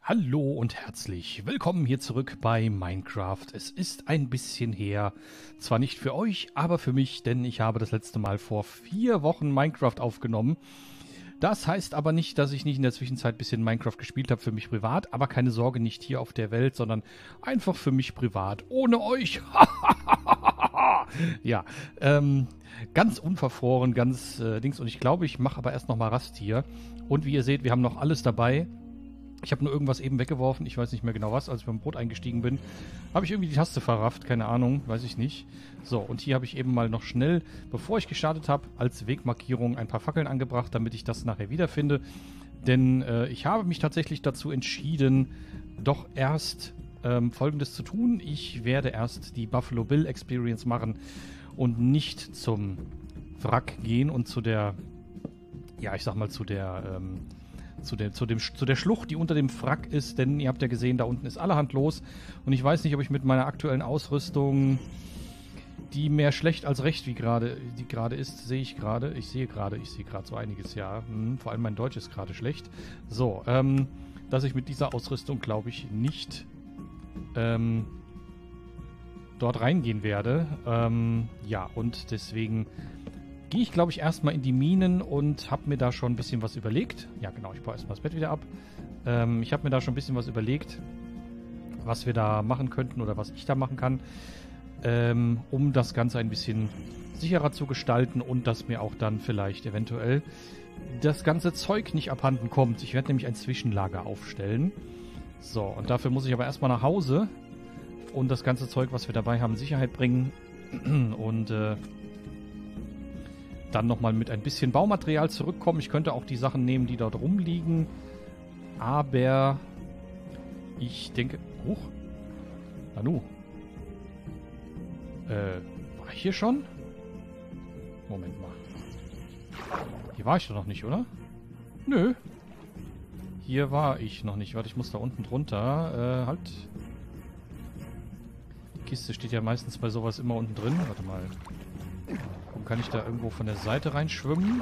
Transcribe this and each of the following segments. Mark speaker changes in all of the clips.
Speaker 1: Hallo und herzlich willkommen hier zurück bei Minecraft. Es ist ein bisschen her, zwar nicht für euch, aber für mich, denn ich habe das letzte Mal vor 4 Wochen Minecraft aufgenommen. Das heißt aber nicht, dass ich nicht in der Zwischenzeit ein bisschen Minecraft gespielt habe für mich privat, aber keine Sorge, nicht hier auf der Welt, sondern einfach für mich privat, ohne euch. Ja, ganz unverfroren, ganz Dings. Und ich glaube, ich mache aber erst nochmal Rast hier. Und wie ihr seht, wir haben noch alles dabei. Ich habe nur irgendwas eben weggeworfen, ich weiß nicht mehr genau was, als ich beim Boot eingestiegen bin. Habe ich irgendwie die Taste verrafft, keine Ahnung, weiß ich nicht. So, und hier habe ich eben mal noch schnell, bevor ich gestartet habe, als Wegmarkierung ein paar Fackeln angebracht, damit ich das nachher wiederfinde. Denn ich habe mich tatsächlich dazu entschieden, doch erst Folgendes zu tun. Ich werde erst die Buffalo Bill Experience machen und nicht zum Wrack gehen und zu der, ja, ich sag mal zu der, zu der Schlucht, die unter dem Wrack ist, denn ihr habt ja gesehen, da unten ist allerhand los und ich weiß nicht, ob ich mit meiner aktuellen Ausrüstung, die mehr schlecht als recht, die gerade ist, sehe gerade so einiges, ja. Vor allem mein Deutsch ist gerade schlecht. So, dass ich mit dieser Ausrüstung, glaube ich, nicht dort reingehen werde. Ja, und deswegen gehe ich, glaube ich, erstmal in die Minen und habe mir da schon ein bisschen was überlegt. Ja, genau, ich baue erstmal das Bett wieder ab. Ich habe mir da schon ein bisschen was überlegt, was wir da machen könnten oder was ich da machen kann, um das Ganze ein bisschen sicherer zu gestalten und dass mir auch dann vielleicht eventuell das ganze Zeug nicht abhanden kommt. Ich werde nämlich ein Zwischenlager aufstellen. So, und dafür muss ich aber erstmal nach Hause und das ganze Zeug, was wir dabei haben, in Sicherheit bringen und dann nochmal mit ein bisschen Baumaterial zurückkommen. Ich könnte auch die Sachen nehmen, die dort rumliegen. Aber ich denke... Huch. Nanu. War ich hier schon? Moment mal. Hier war ich doch noch nicht, oder? Nö. Hier war ich noch nicht. Warte, ich muss da unten drunter. Halt. Die Kiste steht ja meistens bei sowas immer unten drin. Warte mal. Kann ich da irgendwo von der Seite reinschwimmen?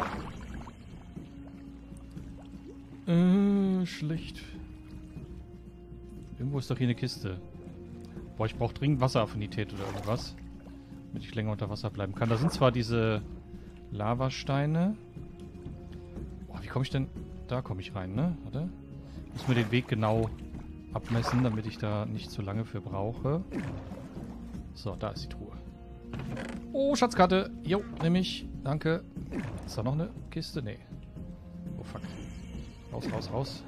Speaker 1: Schlecht. Irgendwo ist doch hier eine Kiste. Boah, ich brauche dringend Wasseraffinität oder irgendwas. Damit ich länger unter Wasser bleiben kann. Da sind zwar diese Lavasteine. Boah, wie komme ich denn... Da komme ich rein, ne? Warte. Ich muss mir den Weg genau abmessen, damit ich da nicht zu lange für brauche. So, da ist die Truhe. Oh, Schatzkarte. Jo, nehme ich. Danke. Ist da noch eine Kiste? Nee. Oh, fuck. Raus, raus, raus.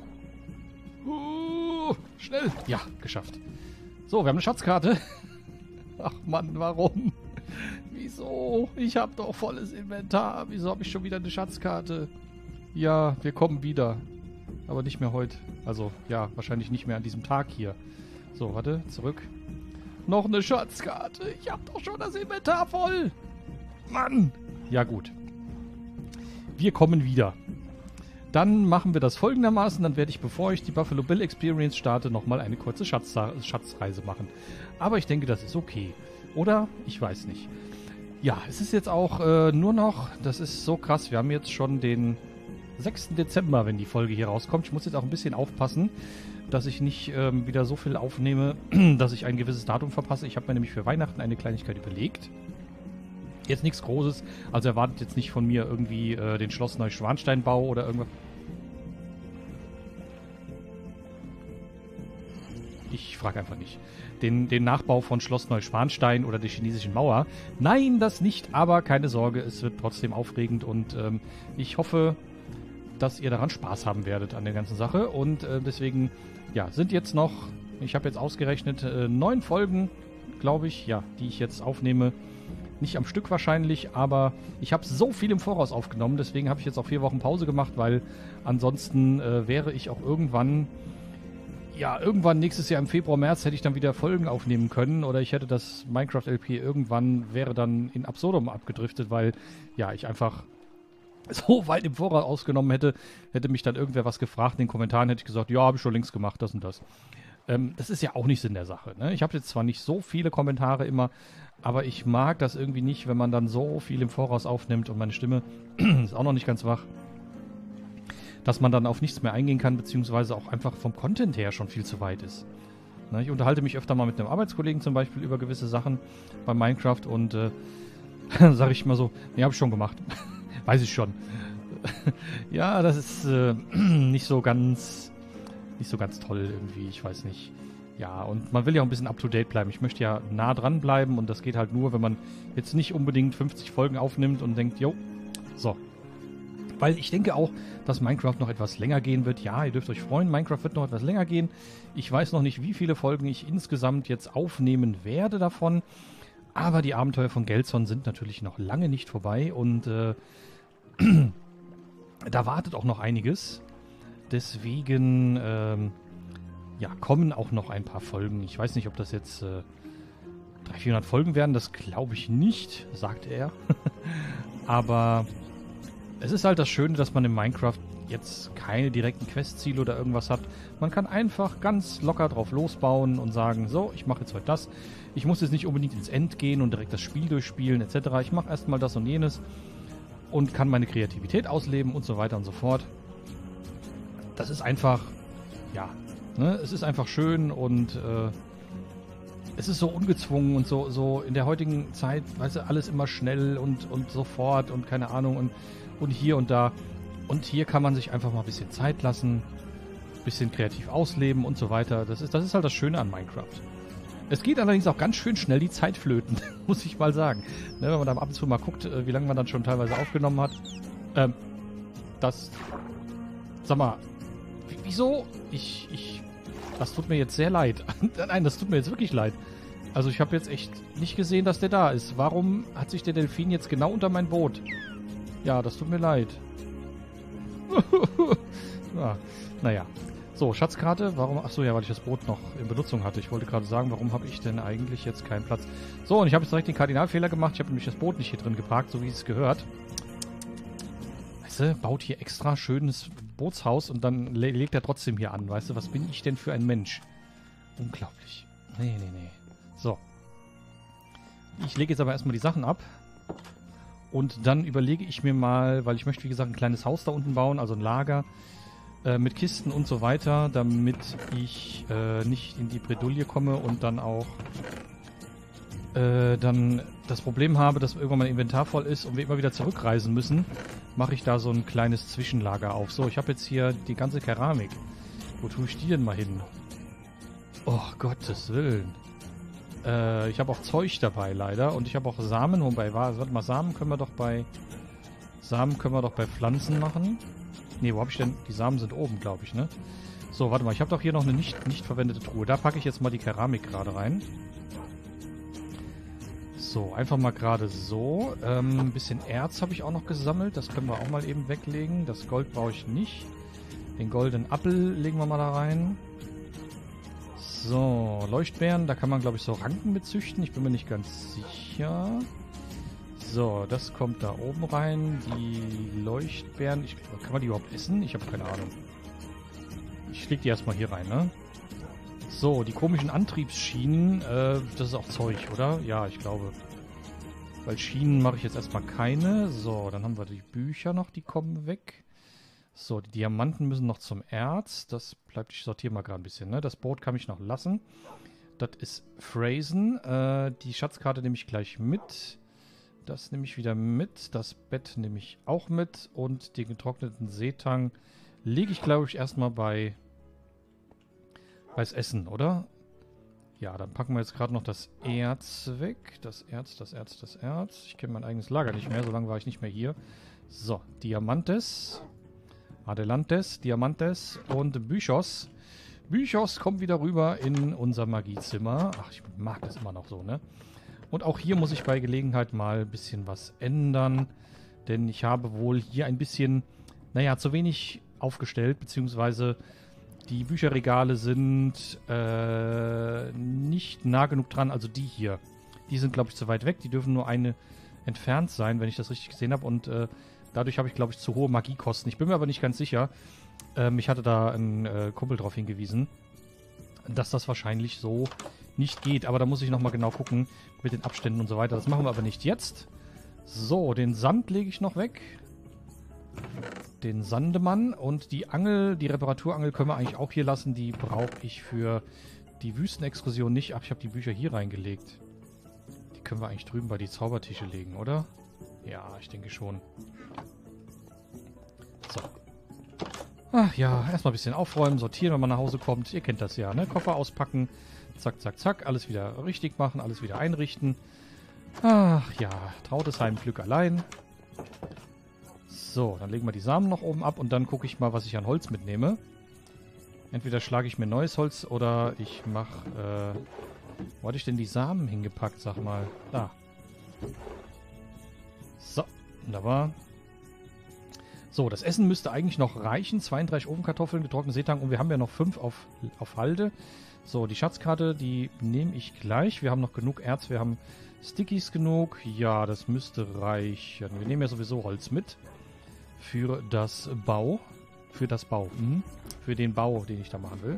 Speaker 1: Schnell. Ja, geschafft. So, wir haben eine Schatzkarte. Ach Mann, warum? Wieso? Ich habe doch volles Inventar. Wieso habe ich schon wieder eine Schatzkarte? Ja, wir kommen wieder. Aber nicht mehr heute. Also, ja, wahrscheinlich nicht mehr an diesem Tag hier. So, warte, zurück. Noch eine Schatzkarte. Ich hab doch schon das Inventar voll. Mann. Ja gut. Wir kommen wieder. Dann machen wir das folgendermaßen. Dann werde ich, bevor ich die Buffalo Bill Experience starte, nochmal eine kurze Schatzreise machen. Aber ich denke, das ist okay. Oder? Ich weiß nicht. Ja, es ist jetzt auch nur noch... Das ist so krass. Wir haben jetzt schon den 6. Dezember, wenn die Folge hier rauskommt. Ich muss jetzt auch ein bisschen aufpassen, dass ich nicht wieder so viel aufnehme, dass ich ein gewisses Datum verpasse. Ich habe mir nämlich für Weihnachten eine Kleinigkeit überlegt. Jetzt nichts Großes. Also erwartet jetzt nicht von mir irgendwie den Schloss Neuschwanstein-Bau oder irgendwas. Ich frage einfach nicht. Den Nachbau von Schloss Neuschwanstein oder der chinesischen Mauer. Nein, das nicht. Aber keine Sorge, es wird trotzdem aufregend und ich hoffe, dass ihr daran Spaß haben werdet an der ganzen Sache. Und deswegen, ja, sind jetzt noch, ich habe jetzt ausgerechnet, 9 Folgen, glaube ich, ja, die ich jetzt aufnehme. Nicht am Stück wahrscheinlich, aber ich habe so viel im Voraus aufgenommen, deswegen habe ich jetzt auch 4 Wochen Pause gemacht, weil ansonsten wäre ich auch irgendwann nächstes Jahr im Februar, März hätte ich dann wieder Folgen aufnehmen können oder ich hätte das Minecraft LP irgendwann, wäre dann in Absurdum abgedriftet, weil, ja, ich einfach so weit im Voraus ausgenommen hätte mich dann irgendwer was gefragt. In den Kommentaren hätte ich gesagt, ja, habe ich schon längst gemacht, das und das. Das ist ja auch nicht Sinn der Sache, ne? Ich habe jetzt zwar nicht so viele Kommentare immer, aber ich mag das irgendwie nicht, wenn man dann so viel im Voraus aufnimmt und meine Stimme ist auch noch nicht ganz wach. dass man dann auf nichts mehr eingehen kann, beziehungsweise auch einfach vom Content her schon viel zu weit ist. Ne, ich unterhalte mich öfter mal mit einem Arbeitskollegen zum Beispiel über gewisse Sachen bei Minecraft und sage ich mal so, nee, habe ich schon gemacht. Weiß ich schon. Ja, das ist nicht so ganz toll irgendwie, ich weiß nicht. Ja, und man will ja auch ein bisschen up-to-date bleiben. Ich möchte ja nah dran bleiben und das geht halt nur, wenn man jetzt nicht unbedingt 50 Folgen aufnimmt und denkt, jo, so. Weil ich denke auch, dass Minecraft noch etwas länger gehen wird. Ja, ihr dürft euch freuen, Minecraft wird noch etwas länger gehen. Ich weiß noch nicht, wie viele Folgen ich insgesamt jetzt aufnehmen werde davon. Aber die Abenteuer von Gelson sind natürlich noch lange nicht vorbei und da wartet auch noch einiges. Deswegen ja, kommen auch noch ein paar Folgen. Ich weiß nicht, ob das jetzt 300, 400 Folgen werden. Das glaube ich nicht, sagt er. Aber es ist halt das Schöne, dass man in Minecraft jetzt keine direkten Questziele oder irgendwas hat. Man kann einfach ganz locker drauf losbauen und sagen, so, ich mache jetzt heute das. Ich muss jetzt nicht unbedingt ins End gehen und direkt das Spiel durchspielen etc. Ich mache erstmal das und jenes und kann meine Kreativität ausleben und so weiter und so fort. Das ist einfach, ja, ne, es ist einfach schön und es ist so ungezwungen und so in der heutigen Zeit, weißt du, alles immer schnell und sofort und keine Ahnung und hier und da. Und hier kann man sich einfach mal ein bisschen Zeit lassen, ein bisschen kreativ ausleben und so weiter. Das ist halt das Schöne an Minecraft. Es geht allerdings auch ganz schön schnell die Zeit flöten, muss ich mal sagen. Ne, wenn man dann ab und zu mal guckt, wie lange man dann schon teilweise aufgenommen hat. Sag mal, wieso? Das tut mir jetzt sehr leid. Nein, das tut mir jetzt wirklich leid. Also ich habe jetzt echt nicht gesehen, dass der da ist. Warum hat sich der Delfin jetzt genau unter mein Boot? Ja, das tut mir leid. Ja, naja. So, Schatzkarte. Warum? Achso, ja, weil ich das Boot noch in Benutzung hatte. Ich wollte gerade sagen, warum habe ich denn eigentlich jetzt keinen Platz? So, und ich habe jetzt direkt den Kardinalfehler gemacht. Ich habe nämlich das Boot nicht hier drin geparkt, so wie es gehört. Weißt du, baut hier extra schönes Bootshaus und dann legt er trotzdem hier an. Weißt du, was bin ich denn für ein Mensch? Unglaublich. Nee. So. Ich lege jetzt aber erstmal die Sachen ab. Und dann überlege ich mir mal, weil ich möchte, wie gesagt, ein kleines Haus da unten bauen, also ein Lager mit Kisten und so weiter, damit ich nicht in die Bredouille komme und dann auch dann das Problem habe, dass irgendwann mein Inventar voll ist und wir immer wieder zurückreisen müssen, mache ich da so ein kleines Zwischenlager auf. So, ich habe jetzt hier die ganze Keramik. Wo tue ich die denn mal hin? Oh, Gottes Willen. Ich habe auch Zeug dabei, leider. Und ich habe auch Samen. Wobei, warte mal, Samen können wir doch bei Pflanzen machen. Ne, wo habe ich denn? Die Samen sind oben, glaube ich, ne? So, warte mal, ich habe doch hier noch eine nicht verwendete Truhe. Da packe ich jetzt mal die Keramik gerade rein. So, einfach mal gerade so. Ein bisschen Erz habe ich auch noch gesammelt. Das können wir auch mal eben weglegen. Das Gold brauche ich nicht. Den goldenen Apfel legen wir mal da rein. So, Leuchtbeeren. Da kann man, glaube ich, so Ranken mit züchten. Ich bin mir nicht ganz sicher. So, das kommt da oben rein. Die Leuchtbeeren. Kann man die überhaupt essen? Ich habe keine Ahnung. Ich leg die erstmal hier rein, ne? So, die komischen Antriebsschienen. Das ist auch Zeug, oder? Ja, ich glaube. Weil Schienen mache ich jetzt erstmal keine. So, dann haben wir die Bücher noch, die kommen weg. So, die Diamanten müssen noch zum Erz. Das bleibt, ich sortiere mal gerade ein bisschen, ne? Das Boot kann ich noch lassen. Das ist Phrasen. Die Schatzkarte nehme ich gleich mit. Das nehme ich wieder mit. Das Bett nehme ich auch mit. Und den getrockneten Seetang lege ich, glaube ich, erstmal beis Essen, oder? Ja, dann packen wir jetzt gerade noch das Erz weg. Das Erz. Ich kenne mein eigenes Lager nicht mehr, so lange war ich nicht mehr hier. So, Diamantes. Adelantes, Diamantes und Büchos. Büchos kommt wieder rüber in unser Magiezimmer. Ach, ich mag das immer noch so, ne? Und auch hier muss ich bei Gelegenheit mal ein bisschen was ändern. Denn ich habe wohl hier ein bisschen, naja, zu wenig aufgestellt, beziehungsweise die Bücherregale sind nicht nah genug dran. Also die hier, die sind, glaube ich, zu weit weg. Die dürfen nur eine entfernt sein, wenn ich das richtig gesehen habe. Und dadurch habe ich, glaube ich, zu hohe Magiekosten. Ich bin mir aber nicht ganz sicher. Ich hatte da einen Kumpel drauf hingewiesen, dass das wahrscheinlich so nicht geht. Aber da muss ich nochmal genau gucken mit den Abständen und so weiter. Das machen wir aber nicht jetzt. So, den Sand lege ich noch weg. den Sandemann. Und die Angel, die Reparaturangel können wir eigentlich auch hier lassen. Die brauche ich für die Wüstenexkursion nicht. Ach, ich habe die Bücher hier reingelegt. Die können wir eigentlich drüben bei die Zaubertische legen, oder? Ja, ich denke schon. So. Ach ja, erstmal ein bisschen aufräumen, sortieren, wenn man nach Hause kommt. Ihr kennt das ja, ne? Koffer auspacken. Zack, zack, zack. Alles wieder richtig machen, alles wieder einrichten. Ach ja, trautes Heimglück allein. So, dann legen wir die Samen noch oben ab und dann gucke ich mal, was ich an Holz mitnehme. Entweder schlage ich mir neues Holz oder ich mache, wo hatte ich denn die Samen hingepackt, sag mal? Da. So, wunderbar. So, das Essen müsste eigentlich noch reichen. 32 Ofenkartoffeln, getrocknete Seetang und wir haben ja noch 5 auf Halde. So, die Schatzkarte, die nehme ich gleich. Wir haben noch genug Erz, wir haben Stickies genug. Ja, das müsste reichen. Wir nehmen ja sowieso Holz mit. Für das Bau. Für das Bau. Für den Bau, den ich da machen will.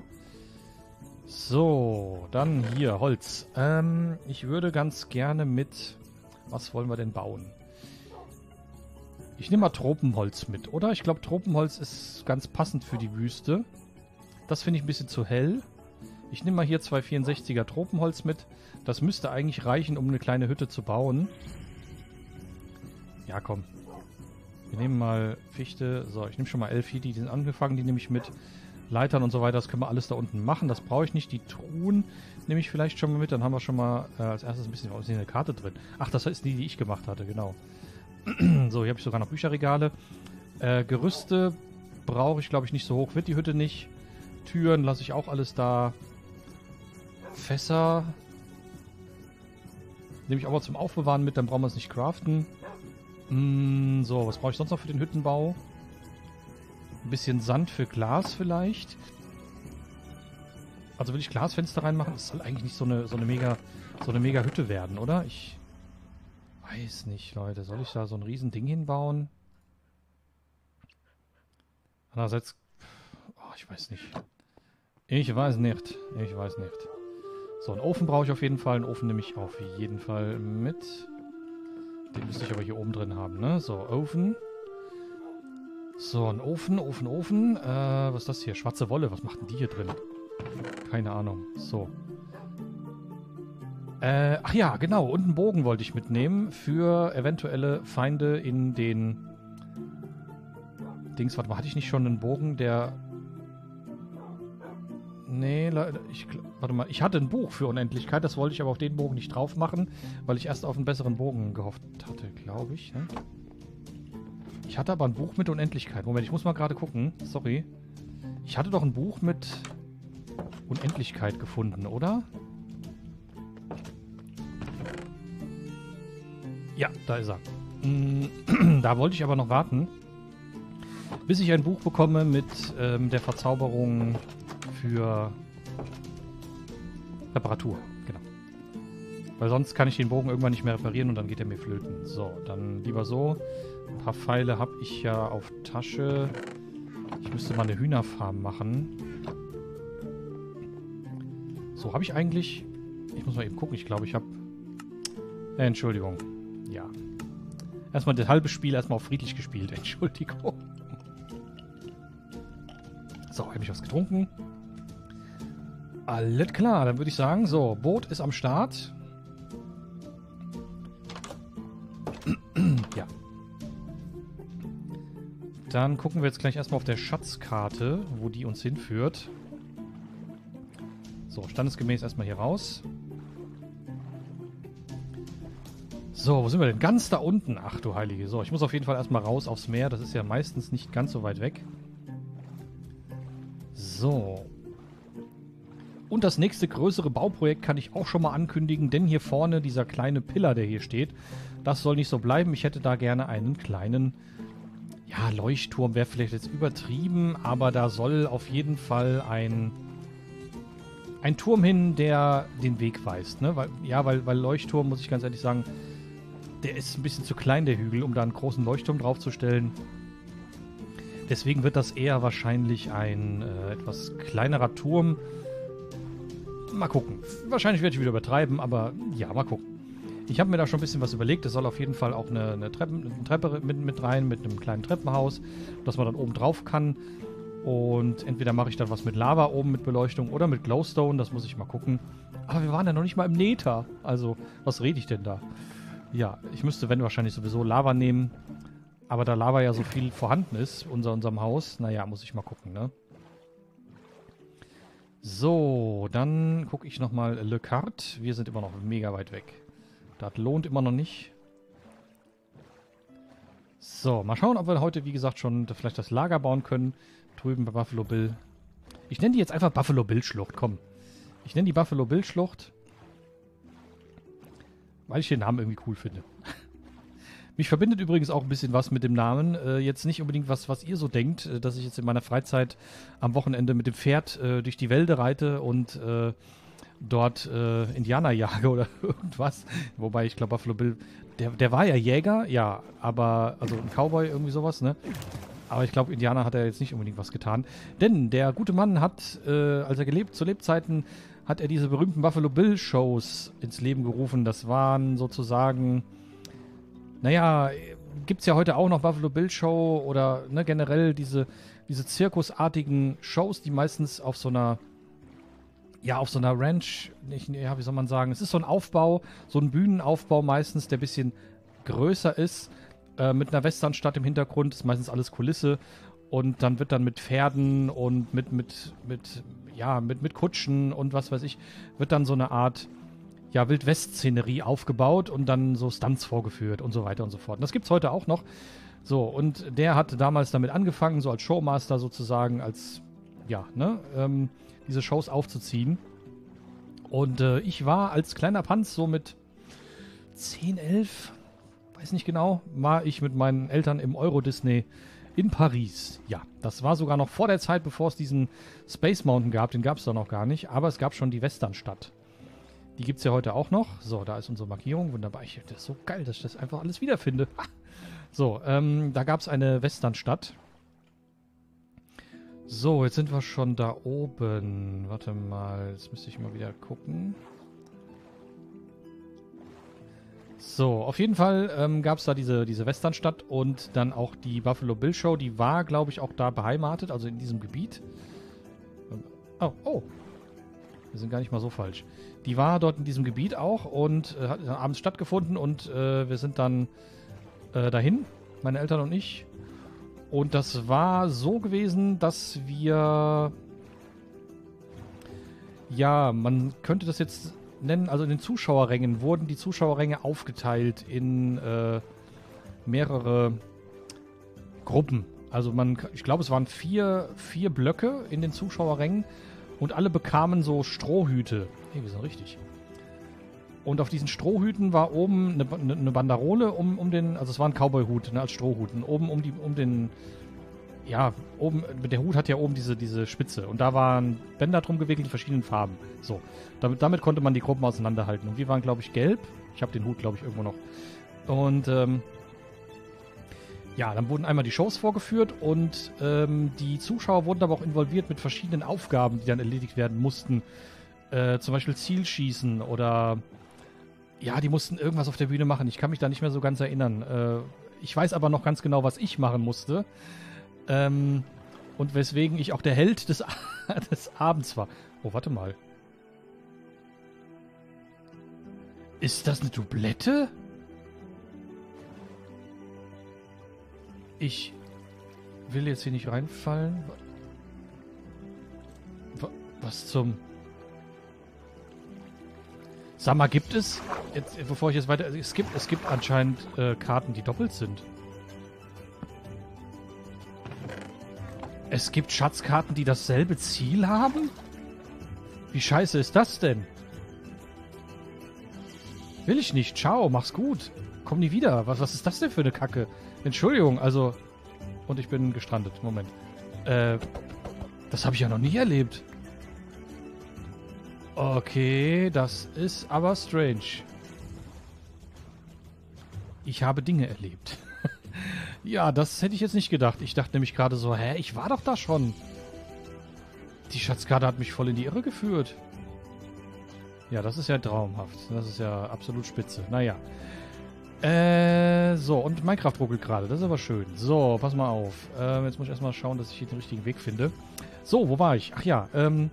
Speaker 1: So, dann hier Holz. Ich würde ganz gerne mit... Was wollen wir denn bauen? Ich nehme mal Tropenholz mit, oder? Ich glaube, Tropenholz ist ganz passend für die Wüste. Das finde ich ein bisschen zu hell. Ich nehme mal hier 2 64er Tropenholz mit. Das müsste eigentlich reichen, um eine kleine Hütte zu bauen. Ja, komm. Wir nehmen mal Fichte. So, ich nehme schon mal 11 hier, die sind angefangen. Die nehme ich mit. Leitern und so weiter. Das können wir alles da unten machen. Das brauche ich nicht. Die Truhen nehme ich vielleicht schon mal mit. Dann haben wir schon mal als erstes ein bisschen eine Karte drin. Ach, das ist die ich gemacht hatte, genau. So, hier habe ich sogar noch Bücherregale. Gerüste brauche ich, glaube ich, nicht so hoch. Wird die Hütte nicht. Türen lasse ich auch alles da. Fässer nehme ich auch mal zum Aufbewahren mit, dann brauchen wir es nicht craften. So, was brauche ich sonst noch für den Hüttenbau? Ein bisschen Sand für Glas vielleicht. Also will ich Glasfenster reinmachen? Das soll eigentlich nicht so eine mega Hütte werden, oder? Ich weiß nicht, Leute. Soll ich da so ein riesen Ding hinbauen? Andererseits... Oh, ich weiß nicht. Ich weiß nicht. So, einen Ofen brauche ich auf jeden Fall. Einen Ofen nehme ich auf jeden Fall mit. Den müsste ich aber hier oben drin haben, ne? So, Ofen. So, ein Ofen. Was ist das hier? Schwarze Wolle. Was macht denn die hier drin? Keine Ahnung. So. Ach ja, genau. Und einen Bogen wollte ich mitnehmen für eventuelle Feinde in den Dings. Warte mal, hatte ich nicht schon einen Bogen, der... Nee, warte mal. Ich hatte ein Buch für Unendlichkeit. Das wollte ich aber auf den Bogen nicht drauf machen, weil ich erst auf einen besseren Bogen gehofft hatte, glaube ich. Ne? Ich hatte aber ein Buch mit Unendlichkeit. Moment, ich muss mal gerade gucken. Sorry. Ich hatte doch ein Buch mit Unendlichkeit gefunden, oder? Ja, da ist er. Da wollte ich aber noch warten, bis ich ein Buch bekomme mit der Verzauberung für Reparatur. Genau. Weil sonst kann ich den Bogen irgendwann nicht mehr reparieren und dann geht er mir flöten. So, dann lieber so. Ein paar Pfeile habe ich ja auf Tasche. Ich müsste mal eine Hühnerfarm machen. So, habe ich eigentlich... Ich muss mal eben gucken. Ich glaube, ich habe... Entschuldigung. Ja. Erstmal das halbe Spiel erstmal auf friedlich gespielt. Entschuldigung. So, habe ich was getrunken. Alles klar, dann würde ich sagen, so, Boot ist am Start. Ja. Dann gucken wir jetzt gleich erstmal auf der Schatzkarte, wo die uns hinführt. So, standesgemäß erstmal hier raus. So, wo sind wir denn? Ganz da unten. Ach du Heilige. So, ich muss auf jeden Fall erstmal raus aufs Meer. Das ist ja meistens nicht ganz so weit weg. So. Und das nächste größere Bauprojekt kann ich auch schon mal ankündigen, denn hier vorne, dieser kleine Pillar, der hier steht, das soll nicht so bleiben. Ich hätte da gerne einen kleinen, ja, Leuchtturm wäre vielleicht jetzt übertrieben, aber da soll auf jeden Fall ein Turm hin, der den Weg weist, ne? Weil Leuchtturm, muss ich ganz ehrlich sagen, der ist ein bisschen zu klein, der Hügel, um da einen großen Leuchtturm draufzustellen. Deswegen wird das eher wahrscheinlich ein etwas kleinerer Turm. Mal gucken. Wahrscheinlich werde ich wieder übertreiben, aber ja, mal gucken. Ich habe mir da schon ein bisschen was überlegt. Es soll auf jeden Fall auch eine Treppe mit rein, mit einem kleinen Treppenhaus, dass man dann oben drauf kann. Und entweder mache ich dann was mit Lava oben mit Beleuchtung oder mit Glowstone, das muss ich mal gucken. Aber wir waren ja noch nicht mal im Nether. Also, was rede ich denn da? Ja, ich müsste, wenn, wahrscheinlich sowieso Lava nehmen. Aber da Lava ja so viel vorhanden ist, unserem Haus, naja, muss ich mal gucken, ne? So, dann gucke ich nochmal Le Carte. Wir sind immer noch mega weit weg. Das lohnt immer noch nicht. So, mal schauen, ob wir heute, wie gesagt, schon vielleicht das Lager bauen können. Drüben bei Buffalo Bill. Ich nenne die jetzt einfach Buffalo Bill Schlucht, komm. Ich nenne die Buffalo Bill Schlucht, weil ich den Namen irgendwie cool finde. Mich verbindet übrigens auch ein bisschen was mit dem Namen. Jetzt nicht unbedingt was ihr so denkt, dass ich jetzt in meiner Freizeit am Wochenende mit dem Pferd durch die Wälder reite und dort Indianer jage oder irgendwas. Wobei, ich glaube, Buffalo Bill, der war ja Jäger, ja, aber, also ein Cowboy, irgendwie sowas, ne? Aber ich glaube, Indianer hat er jetzt nicht unbedingt was getan. Denn der gute Mann hat, als er zu Lebzeiten, hat er diese berühmten Buffalo Bill Shows ins Leben gerufen. Das waren sozusagen, naja, gibt es ja heute auch noch Buffalo Bill Show oder ne, generell diese zirkusartigen Shows, die meistens auf so einer, ja, auf so einer Ranch, ja, wie soll man sagen, es ist so ein Aufbau, so ein Bühnenaufbau meistens, der ein bisschen größer ist, mit einer Westernstadt im Hintergrund, ist meistens alles Kulisse und dann wird dann mit Pferden und mit Kutschen und was weiß ich, wird dann so eine Art, ja, Wild-West-Szenerie aufgebaut und dann so Stunts vorgeführt und so weiter und so fort. Und das gibt's heute auch noch. So, und der hat damals damit angefangen, so als Showmaster sozusagen, als, ja, ne, diese Shows aufzuziehen. Und ich war als kleiner Panz so mit 10, 11, weiß nicht genau, war ich mit meinen Eltern im Euro-Disney in Paris. Ja, das war sogar noch vor der Zeit, bevor es diesen Space Mountain gab. Den gab es da noch gar nicht, aber es gab schon die Westernstadt. Die gibt es ja heute auch noch. So, da ist unsere Markierung. Wunderbar. Das ist so geil, dass ich das einfach alles wiederfinde. So, da gab es eine Westernstadt. So, jetzt sind wir schon da oben. Warte mal, jetzt müsste ich mal wieder gucken. So, auf jeden Fall gab es da diese Westernstadt und dann auch die Buffalo Bill Show. Die war, glaube ich, auch da beheimatet, also in diesem Gebiet. Oh. Wir sind gar nicht mal so falsch. Die war dort in diesem Gebiet auch und hat abends stattgefunden und wir sind dann dahin, meine Eltern und ich. Und das war so gewesen, dass wir, ja, man könnte das jetzt nennen, also in den Zuschauerrängen wurden die Zuschauerränge aufgeteilt in mehrere Gruppen. Also ich glaube, es waren vier Blöcke in den Zuschauerrängen und alle bekamen so Strohhüte. Hey, wir sind richtig. Und auf diesen Strohhüten war oben eine Banderole um den, also es war ein Cowboy-Hut, ne, als Strohhut. Und oben um den, ja, oben, der Hut hat ja oben diese Spitze. Und da waren Bänder drum gewickelt in verschiedenen Farben. So, damit konnte man die Gruppen auseinanderhalten. Und wir waren, glaube ich, gelb. Ich habe den Hut, glaube ich, irgendwo noch. Und, ja, dann wurden einmal die Shows vorgeführt und die Zuschauer wurden aber auch involviert mit verschiedenen Aufgaben, die dann erledigt werden mussten. Zum Beispiel Zielschießen oder, ja, die mussten irgendwas auf der Bühne machen. Ich kann mich da nicht mehr so ganz erinnern. Ich weiß aber noch ganz genau, was ich machen musste. Und weswegen ich auch der Held des Abends war. Oh, warte mal. Ist das eine Doublette? Ich will jetzt hier nicht reinfallen. Was zum... Sag mal, gibt es... Jetzt, bevor ich jetzt weiter... Es gibt anscheinend Karten, die doppelt sind. Es gibt Schatzkarten, die dasselbe Ziel haben? Wie scheiße ist das denn? Will ich nicht. Ciao, mach's gut. Komm nie wieder. Was ist das denn für eine Kacke? Entschuldigung, also... Und ich bin gestrandet. Moment. Das habe ich ja noch nie erlebt. Okay, das ist aber strange. Ich habe Dinge erlebt. Ja, das hätte ich jetzt nicht gedacht. Ich dachte nämlich gerade so, hä, ich war doch da schon. Die Schatzkarte hat mich voll in die Irre geführt. Ja, das ist ja traumhaft. Das ist ja absolut spitze. Naja. So, und Minecraft ruckelt gerade. Das ist aber schön. So, pass mal auf. Jetzt muss ich erstmal schauen, dass ich hier den richtigen Weg finde. So, wo war ich? Ach ja,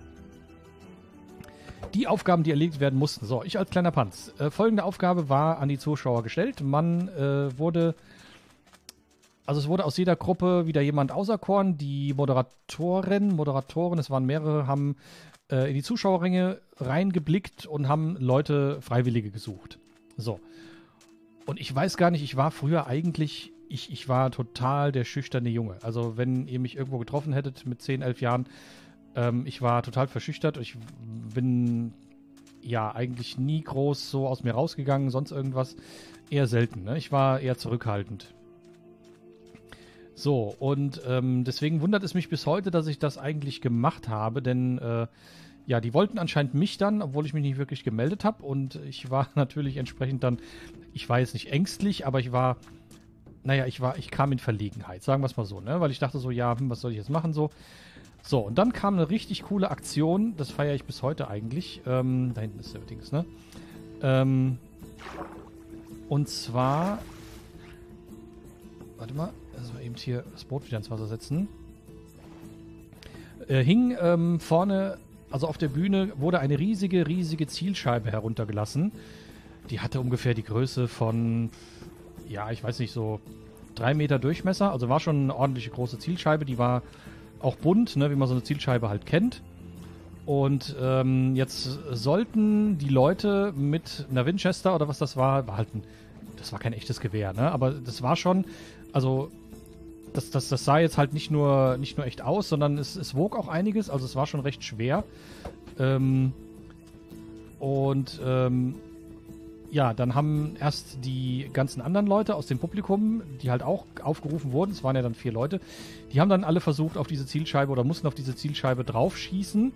Speaker 1: die Aufgaben, die erledigt werden mussten. So, ich als kleiner Panz. Folgende Aufgabe war an die Zuschauer gestellt. Man wurde... Also es wurde aus jeder Gruppe wieder jemand auserkoren. Die Moderatoren, es waren mehrere, haben in die Zuschauerränge reingeblickt und haben Leute, Freiwillige gesucht. So. Und ich weiß gar nicht, ich war früher eigentlich, ich war total der schüchterne Junge. Also wenn ihr mich irgendwo getroffen hättet mit 10, 11 Jahren, ich war total verschüchtert. Ich bin ja eigentlich nie groß so aus mir rausgegangen, sonst irgendwas. Eher selten, ne? Ich war eher zurückhaltend. So, und deswegen wundert es mich bis heute, dass ich das eigentlich gemacht habe, denn ja, die wollten anscheinend mich dann, obwohl ich mich nicht wirklich gemeldet habe, und ich war natürlich entsprechend dann, ich war jetzt nicht ängstlich, aber ich war, naja, ich kam in Verlegenheit, sagen wir es mal so, ne, weil ich dachte so, ja, was soll ich jetzt machen, so. So, und dann kam eine richtig coole Aktion, das feiere ich bis heute eigentlich, da hinten ist der Dings, ne, und zwar, warte mal, also eben hier das Boot wieder ins Wasser setzen. Hing vorne, also auf der Bühne, wurde eine riesige, riesige Zielscheibe heruntergelassen. Die hatte ungefähr die Größe von, ja, ich weiß nicht, so 3 Meter Durchmesser. Also war schon eine ordentliche große Zielscheibe. Die war auch bunt, ne, wie man so eine Zielscheibe halt kennt. Und jetzt sollten die Leute mit einer Winchester oder was das war halt das war kein echtes Gewehr, ne? Aber das war schon, also das sah jetzt halt nicht nur echt aus, sondern es wog auch einiges, also es war schon recht schwer. Ja, dann haben erst die ganzen anderen Leute aus dem Publikum, die halt auch aufgerufen wurden, es waren ja dann 4 Leute, die haben dann alle versucht, auf diese Zielscheibe oder mussten auf diese Zielscheibe draufschießen.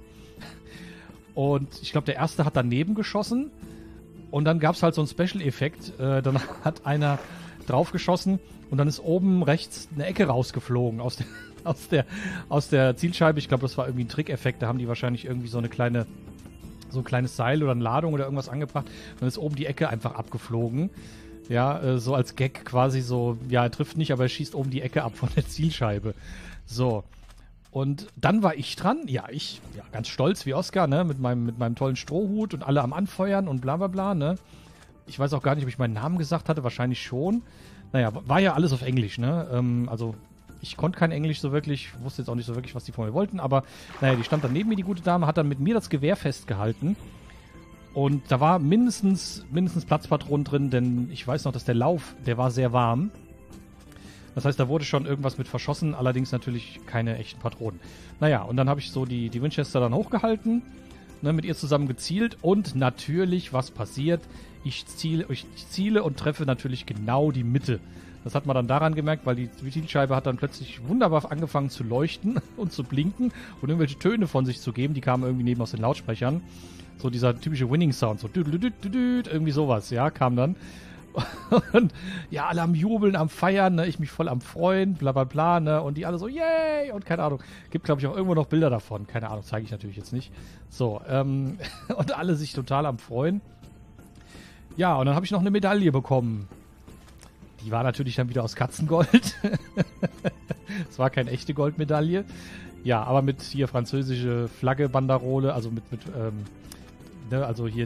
Speaker 1: Und ich glaube, der erste hat daneben geschossen. Und dann gab es halt so einen Special-Effekt. Dann hat einer draufgeschossen und dann ist oben rechts eine Ecke rausgeflogen aus der Zielscheibe. Ich glaube, das war irgendwie ein Trickeffekt. Da haben die wahrscheinlich irgendwie so ein kleines Seil oder eine Ladung oder irgendwas angebracht. Und dann ist oben die Ecke einfach abgeflogen. Ja, so als Gag quasi so, ja, er trifft nicht, aber er schießt oben die Ecke ab von der Zielscheibe. So. Und dann war ich dran. Ja, ganz stolz wie Oscar, ne, mit meinem tollen Strohhut und alle am Anfeuern und bla bla bla, ne. Ich weiß auch gar nicht, ob ich meinen Namen gesagt hatte, wahrscheinlich schon. Naja, war ja alles auf Englisch, ne. Also, ich konnte kein Englisch so wirklich, wusste jetzt auch nicht so wirklich, was die von mir wollten, aber naja, die stand dann neben mir, die gute Dame, hat dann mit mir das Gewehr festgehalten. Und da war mindestens Platzpatronen drin, denn ich weiß noch, dass der Lauf, der war sehr warm. Das heißt, da wurde schon irgendwas mit verschossen, allerdings natürlich keine echten Patronen. Naja, und dann habe ich so die Winchester dann hochgehalten, ne, mit ihr zusammen gezielt und natürlich, was passiert? Ich ziele und treffe natürlich genau die Mitte. Das hat man dann daran gemerkt, weil die Zielscheibe hat dann plötzlich wunderbar angefangen zu leuchten und zu blinken und irgendwelche Töne von sich zu geben. Die kamen irgendwie neben aus den Lautsprechern. So dieser typische Winning-Sound, so irgendwie sowas, ja, kam dann. Und ja, alle am Jubeln, am Feiern, ne, ich mich voll am Freuen, bla bla bla, ne, und die alle so, yay, und keine Ahnung. Gibt, glaube ich, auch irgendwo noch Bilder davon. Keine Ahnung, zeige ich natürlich jetzt nicht. So, und alle sich total am Freuen. Ja, und dann habe ich noch eine Medaille bekommen. Die war natürlich dann wieder aus Katzengold. Es war keine echte Goldmedaille. Ja, aber mit hier französische Flagge, Banderole, also ne, also hier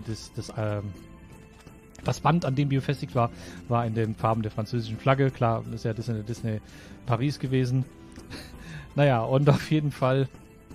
Speaker 1: das Band, an dem die befestigt war, war in den Farben der französischen Flagge. Klar, ist ja Disney Paris gewesen. Naja, und auf jeden Fall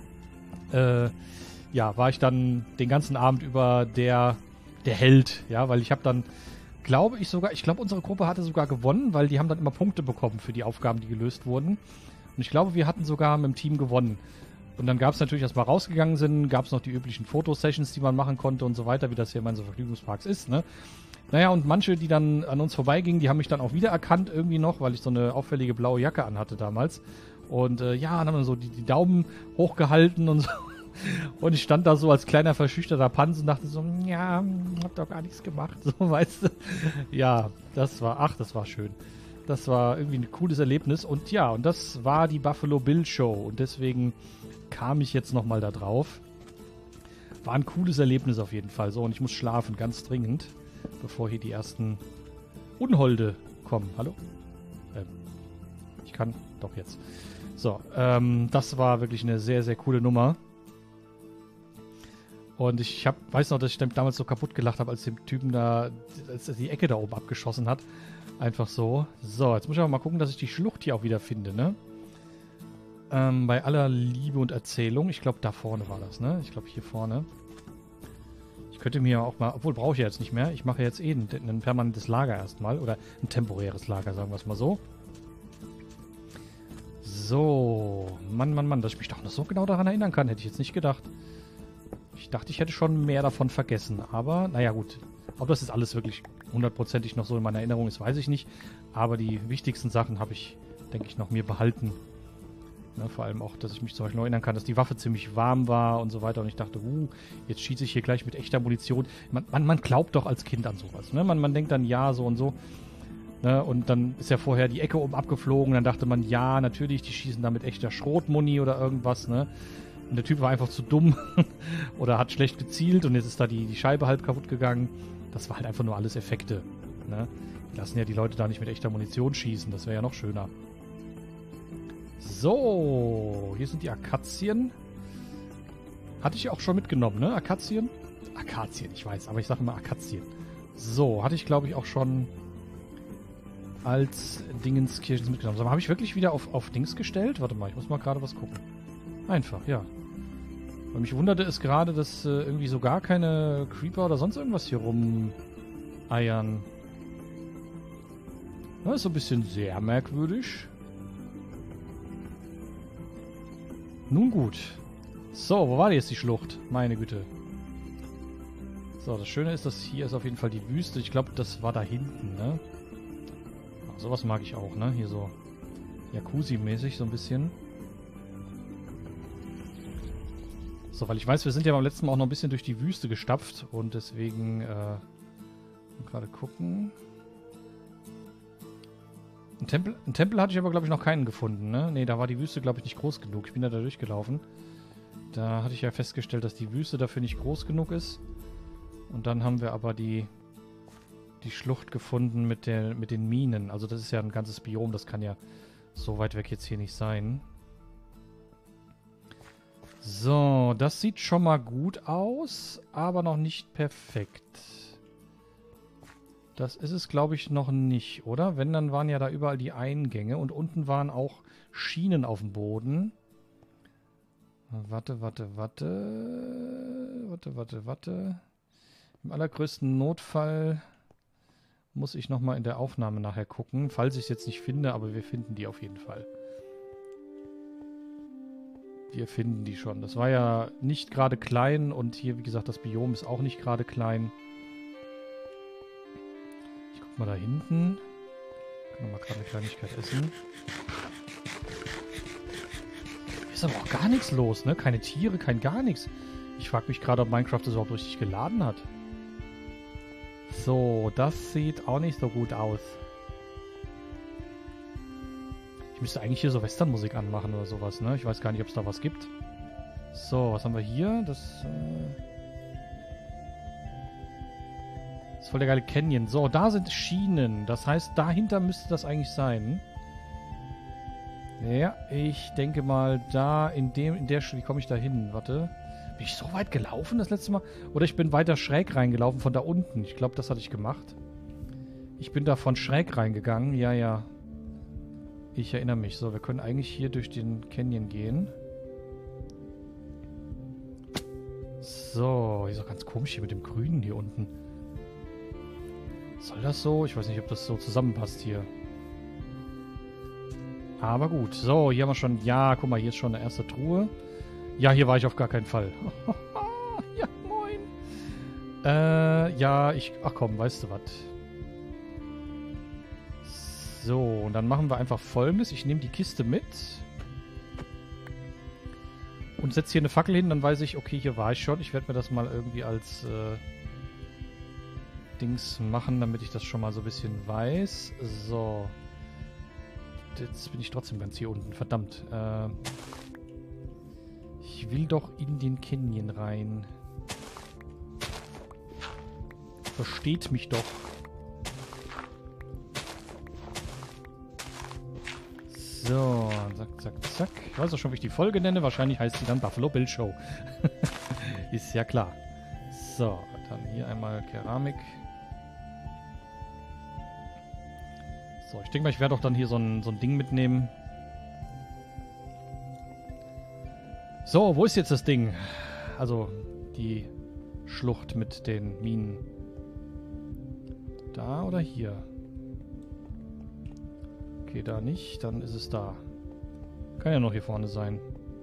Speaker 1: ja, war ich dann den ganzen Abend über der Held, ja, weil ich habe dann, ich glaube, unsere Gruppe hatte sogar gewonnen, weil die haben dann immer Punkte bekommen für die Aufgaben, die gelöst wurden. Und ich glaube, wir hatten sogar mit dem Team gewonnen. Und dann gab es natürlich, als wir rausgegangen sind, gab es noch die üblichen Fotosessions, die man machen konnte und so weiter, wie das hier in so Vergnügungsparks ist, ne? Naja, und manche, die dann an uns vorbeigingen, die haben mich dann auch wiedererkannt irgendwie noch, weil ich so eine auffällige blaue Jacke anhatte damals. Und ja, dann haben wir so die Daumen hochgehalten und so. Und ich stand da so als kleiner verschüchterter Panz und dachte so, ja, hab doch gar nichts gemacht, so, weißt du. Ja, das war schön. Das war irgendwie ein cooles Erlebnis. Und ja, und das war die Buffalo Bill Show. Und deswegen kam ich jetzt nochmal da drauf. war ein cooles Erlebnis auf jeden Fall. So, und ich muss schlafen, ganz dringend, bevor hier die ersten Unholde kommen. Hallo? Ich kann doch jetzt. So, das war wirklich eine sehr, sehr coole Nummer. Und ich weiß noch, dass ich damals so kaputt gelacht habe, als dem Typen da, als er die Ecke da oben abgeschossen hat. Einfach so. So, jetzt muss ich aber mal gucken, dass ich die Schlucht hier auch wieder finde, ne? Bei aller Liebe und Erzählung. Ich glaube, da vorne war das, ne? Ich glaube, hier vorne. Ich könnte mir auch mal, obwohl brauche ich ja jetzt nicht mehr. Ich mache jetzt eh ein permanentes Lager erstmal. Oder ein temporäres Lager, sagen wir es mal so. So. Mann, Mann, Mann, dass ich mich doch noch so genau daran erinnern kann, hätte ich jetzt nicht gedacht. Ich dachte, ich hätte schon mehr davon vergessen. Aber, naja, gut. Ob das jetzt alles wirklich hundertprozentig noch so in meiner Erinnerung ist, weiß ich nicht. Aber die wichtigsten Sachen habe ich, denke ich, noch mir behalten. Ne, vor allem auch, dass ich mich zum Beispiel noch erinnern kann, dass die Waffe ziemlich warm war und so weiter. Und ich dachte, jetzt schieße ich hier gleich mit echter Munition. Man glaubt doch als Kind an sowas. Ne? Man denkt dann, ja, so und so. Ne? Und dann ist ja vorher die Ecke oben abgeflogen. Dann dachte man, ja, natürlich, die schießen da mit echter Schrotmuni oder irgendwas. Ne? Und der Typ war einfach zu dumm oder hat schlecht gezielt und jetzt ist da die Scheibe halb kaputt gegangen. Das war halt einfach nur alles Effekte. Ne? Die lassen ja die Leute da nicht mit echter Munition schießen. Das wäre ja noch schöner. So, hier sind die Akazien. Hatte ich auch schon mitgenommen, ne? Akazien? Akazien, ich weiß, aber ich sage immer Akazien. So, hatte ich glaube ich auch schon als Dingenskirchen mitgenommen. So, habe ich wirklich wieder auf Dings gestellt? Warte mal, ich muss mal gerade was gucken. Einfach, ja. Weil mich wunderte es gerade, dass irgendwie so gar keine Creeper oder sonst irgendwas hier rumeiern. Das ist so ein bisschen sehr merkwürdig. Nun gut. So, wo war jetzt die Schlucht? Meine Güte. So, das Schöne ist, dass hier ist auf jeden Fall die Wüste. Ich glaube, das war da hinten, ne? Ach, sowas mag ich auch, ne? Hier so Jacuzzi-mäßig so ein bisschen. So, weil ich weiß, wir sind ja beim letzten Mal auch noch ein bisschen durch die Wüste gestapft und deswegen gerade gucken. Einen Tempel hatte ich aber, glaube ich, noch keinen gefunden, ne? Ne, da war die Wüste, glaube ich, nicht groß genug. Ich bin da durchgelaufen. Da hatte ich ja festgestellt, dass die Wüste dafür nicht groß genug ist. Und dann haben wir aber die Schlucht gefunden mit den Minen. Also das ist ja ein ganzes Biom, das kann ja so weit weg jetzt hier nicht sein. So, das sieht schon mal gut aus, aber noch nicht perfekt. Das ist es, glaube ich, noch nicht, oder? Wenn, dann waren ja da überall die Eingänge und unten waren auch Schienen auf dem Boden. Warte. Im allergrößten Notfall muss ich nochmal in der Aufnahme nachher gucken, falls ich es jetzt nicht finde, aber wir finden die auf jeden Fall. Wir finden die schon. Das war ja nicht gerade klein und hier, wie gesagt, das Biom ist auch nicht gerade klein. Ich guck mal da hinten. Kann noch mal gerade eine Kleinigkeit essen. Hier ist aber auch gar nichts los, ne? Keine Tiere, kein gar nichts. Ich frage mich gerade, ob Minecraft das überhaupt richtig geladen hat. So, das sieht auch nicht so gut aus. Ich müsste eigentlich hier so Westernmusik anmachen oder sowas, ne? Ich weiß gar nicht, ob es da was gibt. So, was haben wir hier? Das ist voll der geile Canyon. So, da sind Schienen. Das heißt, dahinter müsste das eigentlich sein. Ja, ich denke mal, da in der wie komme ich da hin? Warte. Bin ich so weit gelaufen das letzte Mal? Oder ich bin weiter schräg reingelaufen von da unten. Ich glaube, das hatte ich gemacht. Ich bin da von schräg reingegangen. Ja, ja. Ich erinnere mich. So, wir können eigentlich hier durch den Canyon gehen. So, ist doch ganz komisch hier mit dem Grünen hier unten. Soll das so? Ich weiß nicht, ob das so zusammenpasst hier. Aber gut. So, hier haben wir schon... Ja, guck mal, hier ist schon eine erste Truhe. Ja, hier war ich auf gar keinen Fall. Ja, moin. Ja, ach komm, weißt du was? So, und dann machen wir einfach Folgendes. Ich nehme die Kiste mit. Und setze hier eine Fackel hin, dann weiß ich, okay, hier war ich schon. Ich werde mir das mal irgendwie als Dings machen, damit ich das schon mal so ein bisschen weiß. So. Jetzt bin ich trotzdem ganz hier unten. Verdammt. Ich will doch in den Canyon rein. Versteht mich doch. So, zack, zack, zack. Ich weiß auch schon, wie ich die Folge nenne. Wahrscheinlich heißt sie dann Buffalo Bill Show. Ist ja klar. So, dann hier einmal Keramik. So, ich denke mal, ich werde auch dann hier so ein Ding mitnehmen. So, wo ist jetzt das Ding? Also, die Schlucht mit den Minen. Da oder hier? Okay, da nicht. Dann ist es da. Kann ja noch hier vorne sein.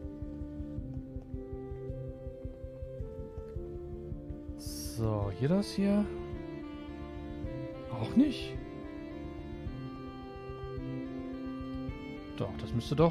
Speaker 1: So, hier das hier? Auch nicht? Doch, das müsste doch...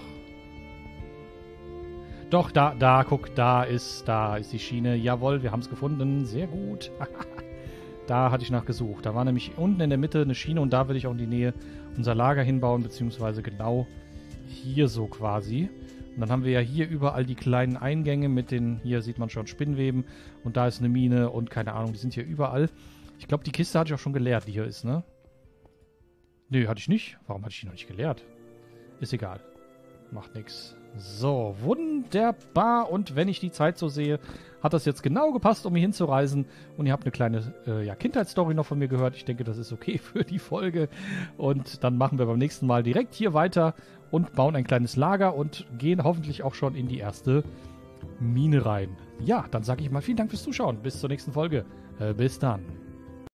Speaker 1: Doch, guck, da ist die Schiene. Jawohl, wir haben es gefunden. Sehr gut. Da hatte ich nachgesucht. Da war nämlich unten in der Mitte eine Schiene und da würde ich auch in die Nähe unser Lager hinbauen, beziehungsweise genau hier so quasi. Und dann haben wir ja hier überall die kleinen Eingänge mit den, hier sieht man schon Spinnweben und da ist eine Mine und keine Ahnung, die sind hier überall. Ich glaube, die Kiste hatte ich auch schon geleert, die hier ist, ne? Nö, hatte ich nicht. Warum hatte ich die noch nicht geleert? Ist egal. Macht nichts. So, wunderbar. Und wenn ich die Zeit so sehe, hat das jetzt genau gepasst, um hier hinzureisen. Und ihr habt eine kleine Kindheitsstory noch von mir gehört. Ich denke, das ist okay für die Folge. Und dann machen wir beim nächsten Mal direkt hier weiter und bauen ein kleines Lager und gehen hoffentlich auch schon in die erste Mine rein. Ja, dann sage ich mal vielen Dank fürs Zuschauen. Bis zur nächsten Folge. Bis dann.